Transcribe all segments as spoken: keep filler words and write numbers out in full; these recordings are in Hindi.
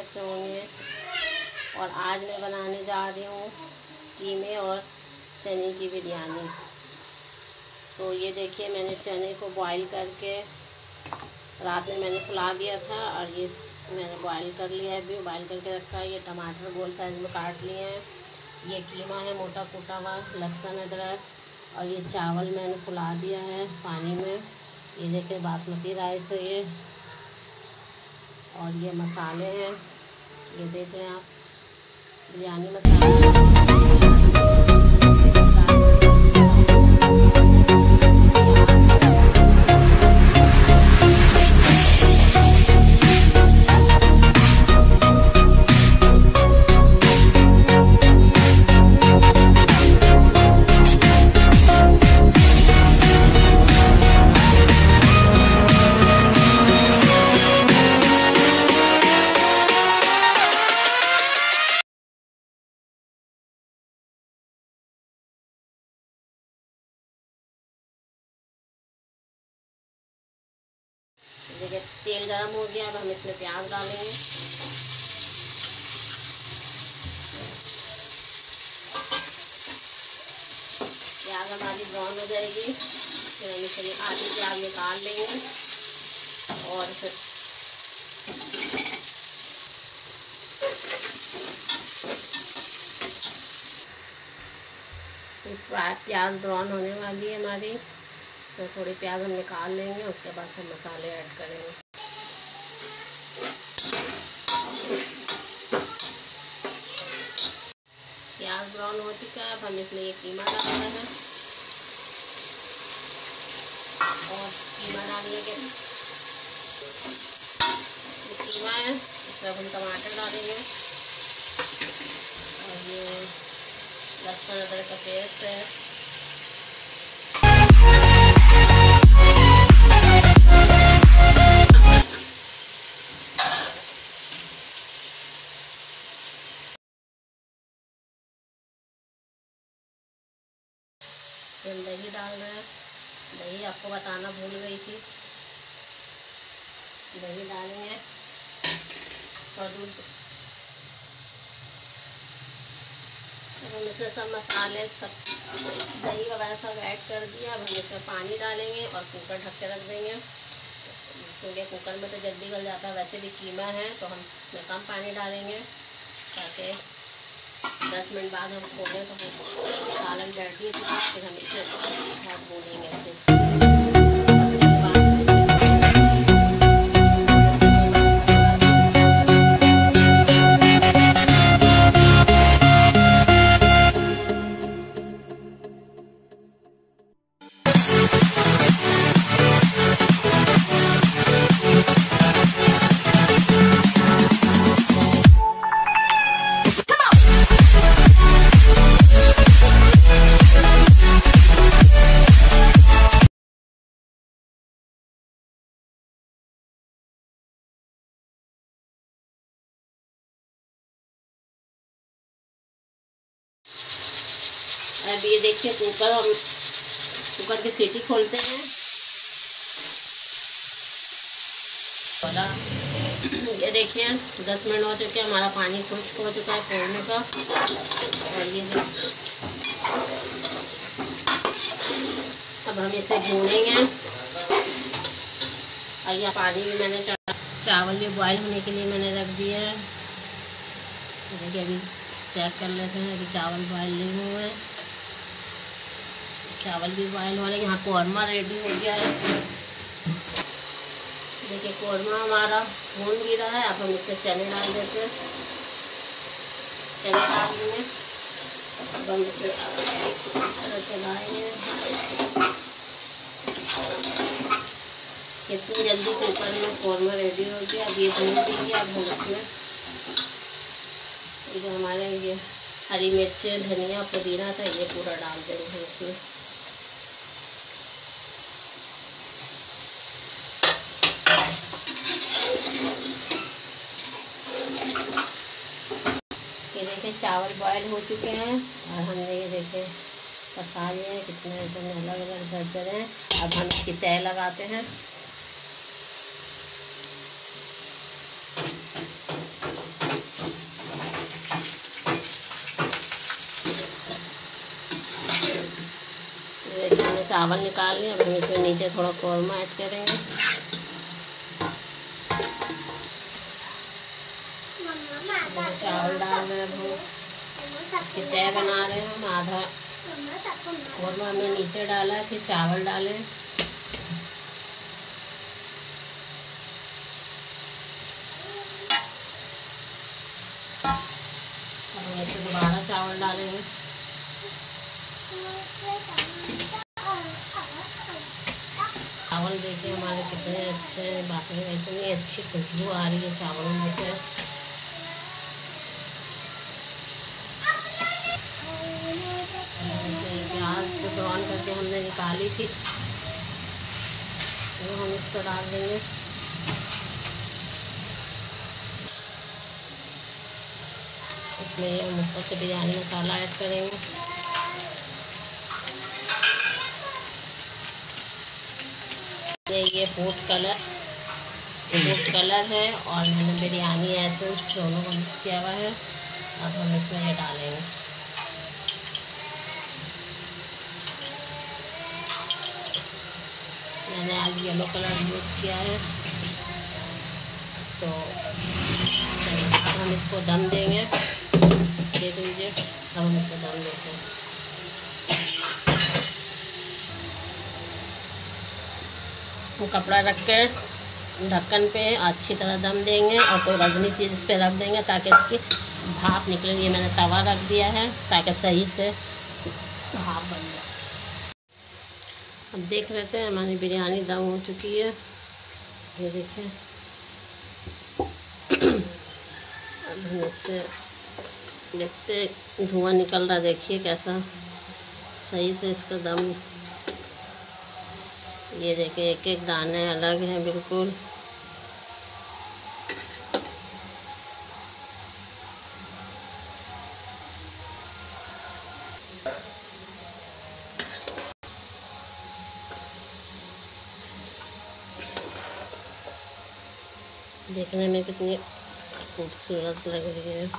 कैसे होंगे। और आज मैं बनाने जा रही हूँ कीमे और चने की बिरयानी। तो ये देखिए, मैंने चने को बॉईल करके रात में मैंने फुला दिया था और ये मैंने बॉईल कर लिया है, अभी बॉईल करके रखा है। ये टमाटर गोल साइज में काट लिए हैं। ये कीमा है मोटा कूटा हुआ, लहसुन अदरक, और ये चावल मैंने फुला दिया है पानी में। ये देखिए बासमती राइस है ये। और ये मसाले हैं, ये देख लें आप, बिरयानी मसाला। देखिए तेल गरम हो गया। अब हम इसमें प्याज डालेंगे। प्याज हमारी ब्राउन हो जाएगी, फिर हम इसमें आधी प्याज निकाल लेंगे। और फिर प्याज ब्राउन होने वाली है हमारी, तो थोड़ी प्याज हम निकाल लेंगे। उसके बाद हम मसाले ऐड करेंगे। प्याज ब्राउन हो चुका है। अब हम इसमें ये कीमा डाल रहे हैं और कीमा डालने के ये कीमा है, इसमें हम टमाटर डालेंगे और ये लहसुन अदरक का पेस्ट है। फिर दही डाल रहे हैं। दही आपको बताना भूल गई थी, दही डालेंगे और दूध। हम इसमें सब मसाले, सब दही वगैरह सब ऐड कर दिया। अब हम इसमें पानी डालेंगे और कुकर ढक के रख देंगे, क्योंकि कुकर में तो जल्दी गल जाता है। वैसे भी कीमा है तो हम इसमें कम पानी डालेंगे, ताकि दस मिनट बाद हम खोलें तो सालन रेडी है। फिर हम इसे बहुत भूनेंगे इसे। अब ये देखिए कुकर, हम कुकर की सीटी खोलते हैं। ये देखिए दस मिनट हो चुके हैं, हमारा पानी खुश्क हो चुका है खोलने का। और ये अब हम इसे भूनेंगे। और यह पानी भी मैंने चा, चावल भी बॉईल होने के लिए मैंने रख दिया है। देखिए अभी चेक कर लेते हैं कि चावल बॉईल नहीं हुए। चावल भी बॉईल हो रहे हैं। यहाँ कौरमा रेडी हो गया है। देखिए कौरमा हमारा भून भी रहा है। अब हम इसमें चने डाल देते हैं। चने डाल देंगे। अब हम इसे चलाएंगे। कितनी जल्दी कुकर में कौरमा रेडी हो गया। अब ये भून देंगे। अब हम इसमें ये जो हमारे ये हरी मिर्चें, धनिया, पुदीना था, ये पूरा डाल देंगे हम इसमें। ये देखिए चावल बॉयल हो चुके हैं और हमने ये देखे पका लिए हैं, कितने एकदम अलग अलग दरदरे हैं। अब हम इसकी तय लगाते हैं। चावल निकाल लिए। अब हम इसमें नीचे थोड़ा कौरमा ऐड करेंगे। चावल डाल रहे हैं, हम इसकी तय बना रहे हैं। हम आधा कौरमा हमने नीचे डाला है, फिर चावल डाले। अब हम इसमें दोबारा चावल डालेंगे। चावल देखिए हमारे कितने अच्छे हैं, बाकी इतनी अच्छी खुशबू आ रही है चावलों में से। प्याज को ब्राउन करके हमने निकाली थी, वो हम इसको डाल देंगे। इसमें हम ऊपर से बिरयानी मसाला ऐड करेंगे। ये ये फूड कलर फूड कलर है और मैंने बिरयानी एसेंस दोनों को मिक्स किया हुआ है। अब हम इसमें ये डालेंगे। मैंने आज येलो कलर यूज़ किया है। तो अब हम इसको दम देंगे। देख लीजिए, अब हम इसको दम देते हैं। वो कपड़ा रख के ढक्कन पे अच्छी तरह दम देंगे और कोई वजनी चीज़ इस पर रख देंगे ताकि इसकी भाप निकले। ये मैंने तवा रख दिया है ताकि सही से भाप बन जाए। अब देख लेते हैं, हमारी बिरयानी दम हो चुकी है। ये देखिए, अब हम इससे देखते धुआं निकल रहा, देखिए कैसा सही से इसका दम। ये देखिए एक एक दाने अलग हैं बिल्कुल। देखने में कितनी खूबसूरत लग रही है।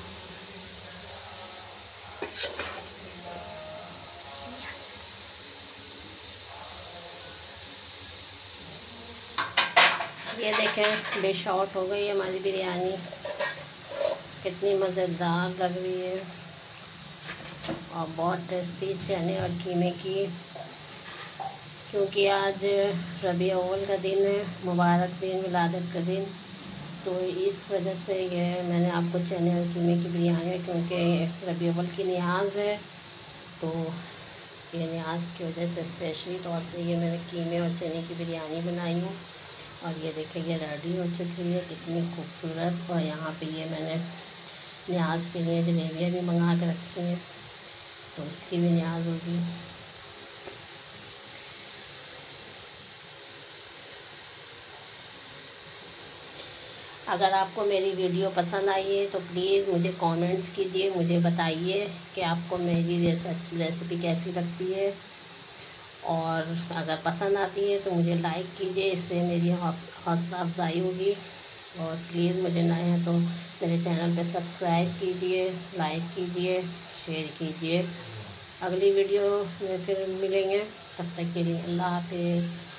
ये देखें, डिश आउट हो गई हमारी बिरयानी। कितनी मज़ेदार लग रही है और बहुत टेस्टी चने और कीमे की। क्योंकि आज रबी अव्वल का दिन है, मुबारक दिन, विलादत का दिन, तो इस वजह से ये मैंने आपको चने और कीमे की बिरयानी, क्योंकि रबी अव्वल की न्याज है तो ये न्याज की वजह से स्पेशली तौर पे ये मैंने कीमे और चने की बिरयानी बनाई हूँ। और ये देखिए ये रेडी हो चुकी है, कितनी खूबसूरत। और यहाँ पे ये मैंने न्याज के लिए जलेबियाँ भी मंगा के रखी हैं, तो उसकी भी न्याज होगी। अगर आपको मेरी वीडियो पसंद आई है तो प्लीज़ मुझे कमेंट्स कीजिए, मुझे बताइए कि आपको मेरी रेसिपी कैसी लगती है। और अगर पसंद आती है तो मुझे लाइक कीजिए, इससे मेरी हौसला अफजाई होगी। और प्लीज़ मुझे नए हैं तो मेरे चैनल पे सब्सक्राइब कीजिए, लाइक कीजिए, शेयर कीजिए। अगली वीडियो में फिर मिलेंगे, तब तक के लिए अल्लाह हाफिज़।